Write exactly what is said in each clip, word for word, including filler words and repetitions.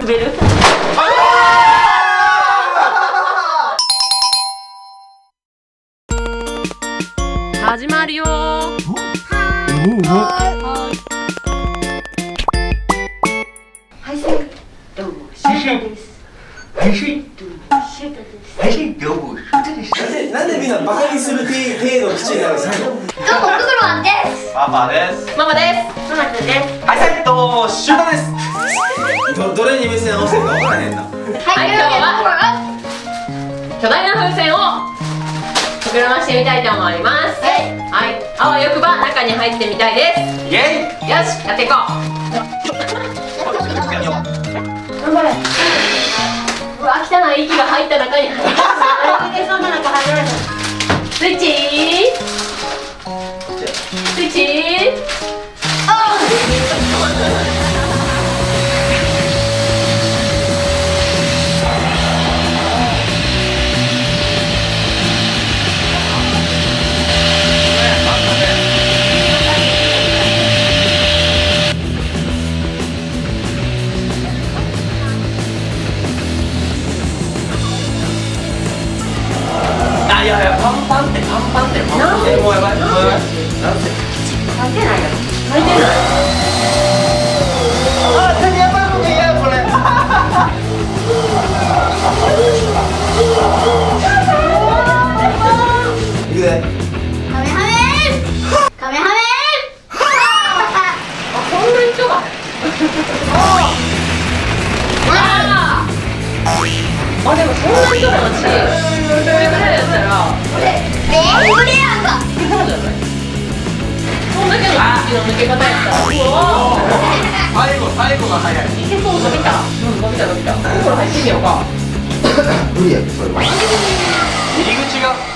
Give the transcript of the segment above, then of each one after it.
滑る。始まるよー。 配信どうもシュータです。 配信どうもシュータです。 配信どうもシュータです。なんでなんでみんなバカにする程度の口になるんですか。 どうもククロワンです。 パパです。 ママです。 ママくんです。 はいさいどうもシュータです。どどれに目線合わせるかわからへんな。 はい、今日は巨大な風船を膨らましてみたいと思います。はい、はい、あわよくば中に入ってみたいです。 イエイ。 よし、やっていこう。 頑張れ。 うわ、汚い息が入った中に入った。 そんな中入らない。 スイッチスイッチあいやいやパンパンってパンパンってパンパンってもうやばいもうやばい。なんで入ってないよ。 入ってない。 あ手にやばいもんねやこれ。いくで。 カメハメカメハメあ、こんなに人がああ、でもそんな人だし、これぐらいやったらこれえー、これやんか。 そうじゃない？そんだけの息の抜け方やったら、うわ最後最後が早い。 ー、いけそう。伸びた。うん、伸びた伸びた。これ入ってみようか。 無理やそれは。入り口が。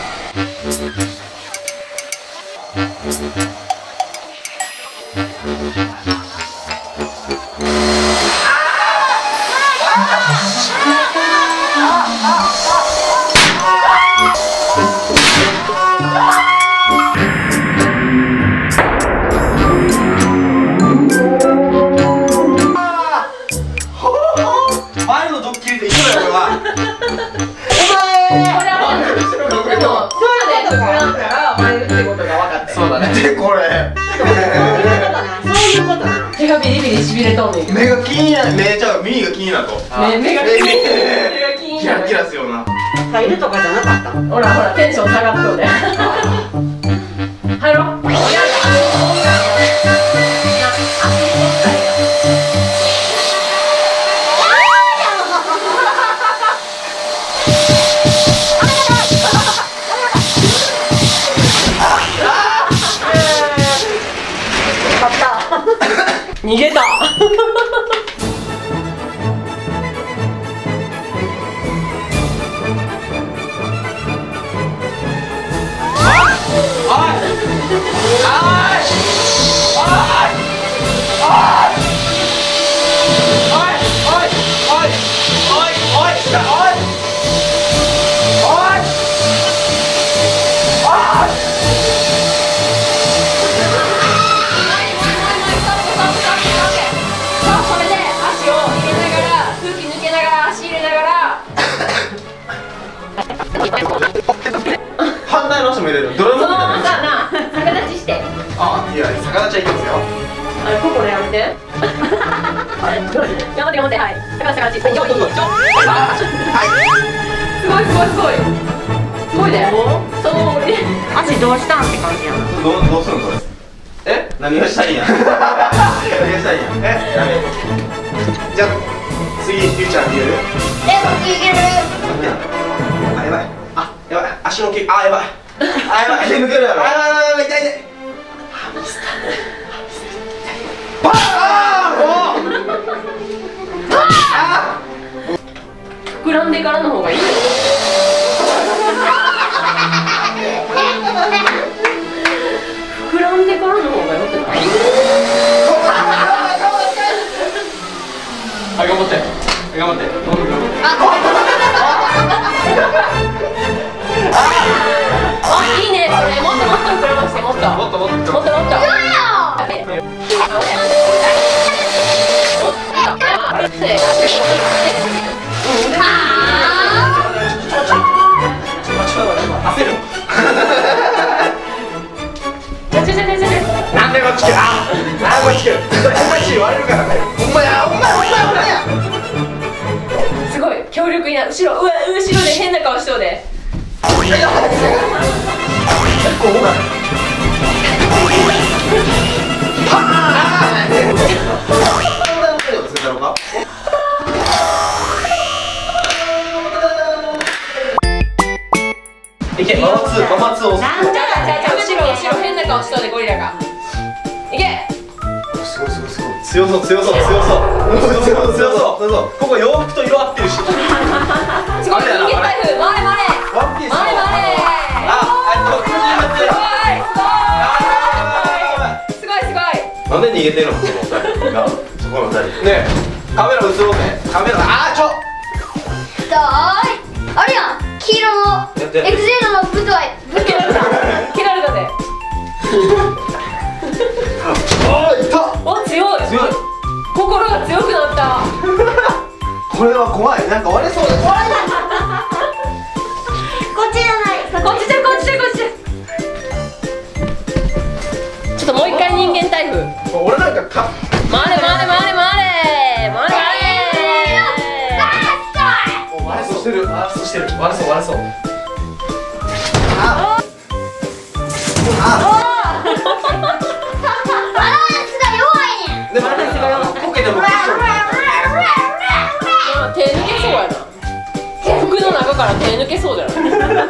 前のドッキリでいくのよこれは。 これはでもそうで膨らんだら割れるってことが分かって。 そうだね。でこれ。 そういうことな。 手がビリビリしびれとんねんけど。 目が気になる。目ちゃう耳が気になると。 目目が目目が気になる。 キラキラすよな。 入るとかじゃなかった。 ほらほらテンション下がっとうで。入ろう。逃げた。 反対の人も入れる。ドラムみそのままたいな。 さな逆立ちして。 あ、いや、逆立ちはいきますよ。 あれここでやめて。頑張って頑張って。はい。逆立ち逆立ち。よいしょ。すごいすごいすごい。すごいね。その足どうしたんって感じやん。 どうどうするのこれ。え、何がしたいんや。何がしたいんや。え、ダメ。じゃあ次ゆうちゃん入れる。 え、僕いける。 あ、やばい。あ、やばい。足の毛、あ、やばい。あ、やばい。抜けるやろ。あ、やばいやばい痛い痛い。バーン。もう。あ。 膨らんでからの方がいいよ。膨らんでからの方がよくない？ はい、頑張って。頑張って。 あ、いいね。これもっともっと膨らまして、もっともっともっともっともっと。 ね焦るなんでこっち来るああこっち来る話言われるからねほんまやほんまやほんまやほんまやすごい強力にな後ろうわ後ろで変な顔しそうでいけ、ママツー、ママツーをなんでじゃあじゃあじゃあ後ろ後ろ変な顔しそうでゴリラがいけすごいすごいすごい強そう強そう強そう強そう強そうここ洋服と色合ってるしすごい人間台風回れ回れワンピースの回れ回れあ、あ、こっちに入ってるすごいすごいなんで逃げてるのこの二人がそこの二人ねえ、カメラ映ろうねカメラ、あーちょだーいあれやん黄色のエグゼードの舞台ぶっ蹴られた蹴られたであー、いたお強い強い心が強くなったこれは怖い、なんか割れそうで怖いこっちじゃないこっちじゃこっちじゃこっちじゃちょっともう一回人間台風俺なんかか回れ回れ回れ回れ回れ割れそうしてる割れそうしてる割れそう割れそうバランスが弱いねんでもポケでもクッション手抜けそうやな服の中から手抜けそうじゃない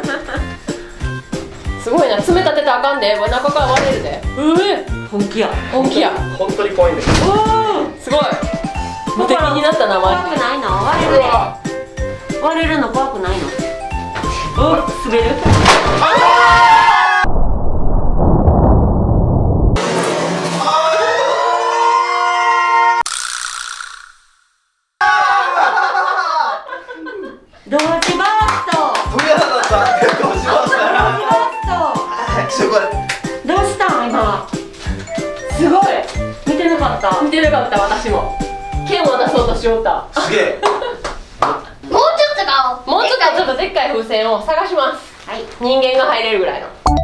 すごいな、爪立てたらあかんで中から割れるでうえ本気や本気や本当に怖いんだけどすごい無敵になったなマジで怖くないの割れるで割れるの怖くないのお滑るドッジバースト飛び出さったどうしましたドッジバースすごいトどうしたん今すごい見てなかった見てなかった私も剣を出そうとしよったすげえもうちょっと顔もうちょっとちょっとでっかい風船を探しますはい人間が入れるぐらいの